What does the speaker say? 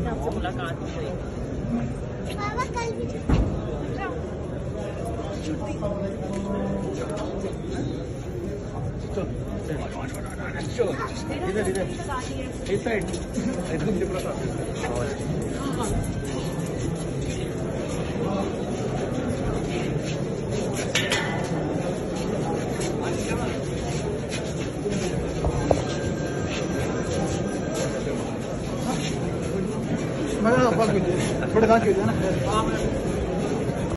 से आपसे मुलाकात हो गई। इधर इधर इस साइड थोड़ा ना